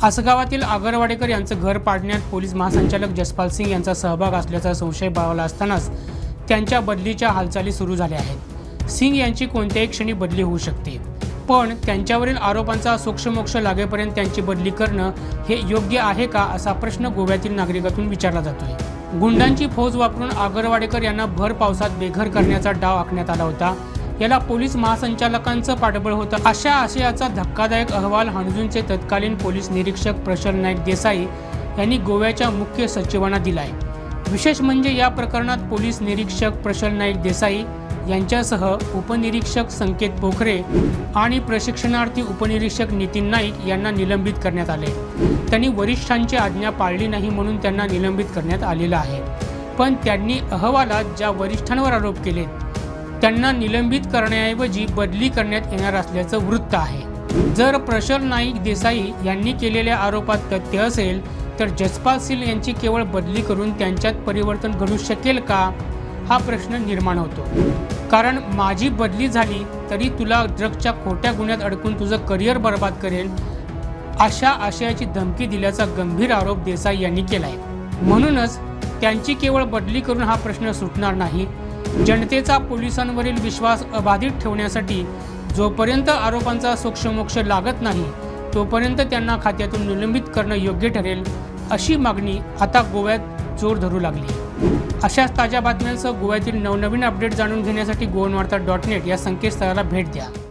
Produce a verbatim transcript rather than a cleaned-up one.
आसगावातील आगरवाडेकर यांचं घर पाडण्यात पोलीस महासंचालक जसपाल सिंग यांचा सहभाग असल्याचा संशय बाळगला असतानाच त्यांच्या बदलीच्या हालचाली सुरू झाल्या आहेत। सिंग यांची कोणत्याही क्षणी बदली होऊ शकते, पण त्यांच्यावरील आरोपांचा सोक्षमोक्ष लागेपर्यंत त्यांची बदली करणं हे योग्य आहे का असा प्रश्न गोव्यातील नागरिकातून विचारला जातोय। गुंडांची फौज वापरून आगरवाडेकर यांना भर पावसात बेघर करण्याचा डाव आखण्यात आला होता। याला पोलीस महासंचालकांचं पाठबळ होतं अशा आशयाचा धक्कादायक अहवाल हणजूंचे तत्कालीन पोलीस निरीक्षक प्रशल नाईक देसाई यांनी गोव्याच्या मुख्य सचिवांना दिलाय। विशेष म्हणजे या प्रकरणात पोलीस निरीक्षक प्रशल नाईक देसाई यांच्यासह उपनिरीक्षक संकेत पोखरे आणि प्रशिक्षणार्थी उपनिरीक्षक नितीन नाईक यांना निलंबित करण्यात आले। त्यांनी वरिष्ठांची आज्ञा पाळली नाही म्हणून त्यांना निलंबित करण्यात आलेलं आहे, पण त्यांनी अहवालात ज्या वरिष्ठांवर आरोप केलेत त्यांना निलंबित करण्याऐवजी बदली करण्यात येणार असल्याचं वृत्त आहे। जर प्रशल नाईक देसाई यांनी केलेल्या आरोपात तथ्य असेल तर जसपाल सिंग यांची केवळ बदली करून त्यांच्यात परिवर्तन घडू शकेल का हा प्रश्न निर्माण होतो। कारण माझी बदली झाली तरी तुला ड्रग्सच्या खोट्या गुन्ह्यात अडकून तुझं करिअर बर्बाद करेल अशा आशयाची धमकी दिल्याचा गंभीर आरोप देसाई यांनी केलाय। म्हणूनच त्यांची केवळ बदली करून हा प्रश्न सुटणार नाही। जनतेचा पोलिसांवरील विश्वास अबाधित ठेवण्यासाठी जोपर्यंत आरोपांचा सोक्षमोक्ष लागत नाही तोपर्यंत त्यांना खात्यातून निलंबित करणं योग्य ठरेल अशी मागणी आता गोव्यात जोर धरू लागली। अशाच ताज्या बातम्यांसह गोव्यातील नवनवीन अपडेट जाणून घेण्यासाठी गोवन वार्ता डॉट नेट या संकेतस्थळाला भेट द्या।